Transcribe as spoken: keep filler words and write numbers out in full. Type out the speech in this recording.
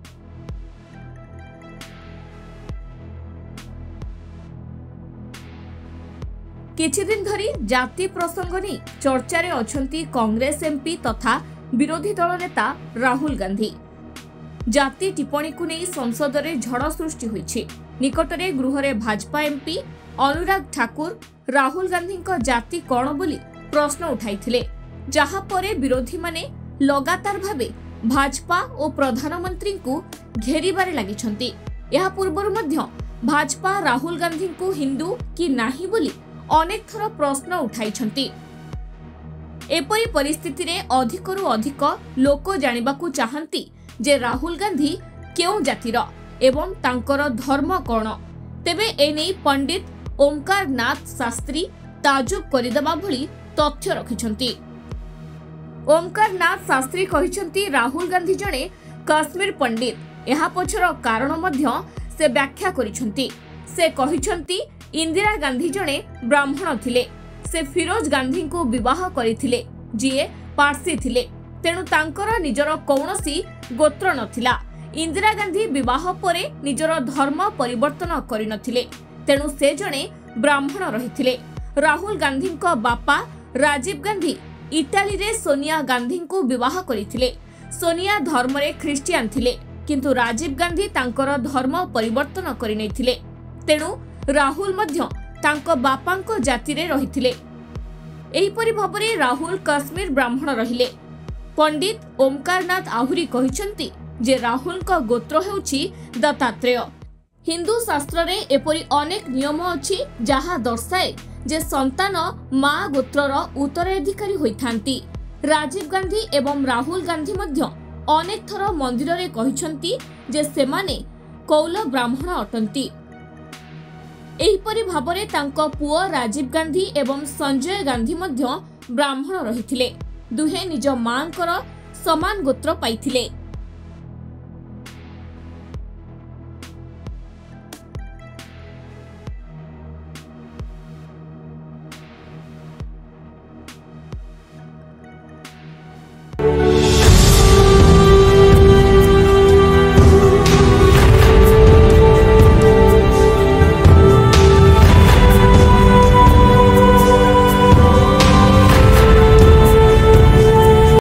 किछि दिन धरी जाति प्रसंग नहीं चर्चारे अछंती कांग्रेस एमपी तथा विरोधी दल नेता राहुल गांधी। जाति टिप्पणी को नहीं संसद में झड़ सृष्टि होइछि। निकटरे गृहरे भाजपा एमपी अनुराग ठाकुर राहुल गांधी को जाति कौन बोली प्रश्न उठाइथिले, जहा परे विरोधी माने लगातार भावे भाजपा और प्रधानमंत्री को घेरिबारे लागिछंती। यहा पूर्वरु मध्य भाजपा राहुल गांधी को हिंदू कि नाही बोली अनेक थर प्रश्न उठाइछंती। एपरी परिस्थिति रे अधिकरु अधिक लोक जानिबाकू चाहंती जे राहुल गांधी केउ जातिर एवं तांकर धर्म कौन। तेबे एने पंडित ओमकार नाथ शास्त्री ताजुब करिदबा भली तथ्य रखिछंती। ओमकार नाथ शास्त्री कहिछंती राहुल गांधी जणे काश्मीर पंडित। एहा पछर कारण मध्य से व्याख्या करिछंती। से कहिछंती इंदिरा गांधी जणे ब्राह्मण थिले। से फिरोज गांधी को विवाह करिथिले जिए पारसी थिले, तेणु तांकर निजर कौनसी गोत्र नथिला। इंदिरा गांधी विवाह परे निजर धर्म परिवर्तन करिनथिले, तेणु से जणे ब्राह्मण रहिथिले। राहुल गांधी को बापा राजीव गांधी इटाली रे सोनिया गांधी को विवाह करिथिले। सोनिया धर्म रे ख्रिस्टियान थिले, किंतु राजीव गांधी तांकर धर्म परिवर्तन करिनैथिले, तेणु राहुल मध्य तांको बापांको जाति रे रहिथिले। एहिपरि भाबरे राहुल काश्मीर ब्राह्मण रहिले। पंडित ओमकार नाथ आहुरी कहिसंती जे राहुल को गोत्र हेउछि दत्तात्रेय। हिंदू शास्त्र रे एपरि अनेक नियम अछि जहा दर्शाए जे संतान मां गोत्रर उत्तराधिकारी होइथांती। राजीव गांधी एवं राहुल गांधी मध्य अनेक थर मंदिर रे कहिसंती जे सेमाने कौल ब्राह्मण अटंती। एहिपरि भाबरे तांको पुओ राजीव गांधी एवं संजय गांधी मध्य ब्राह्मण रहिथिले। दुहे निज मांकर समान गोत्र पाइथिले।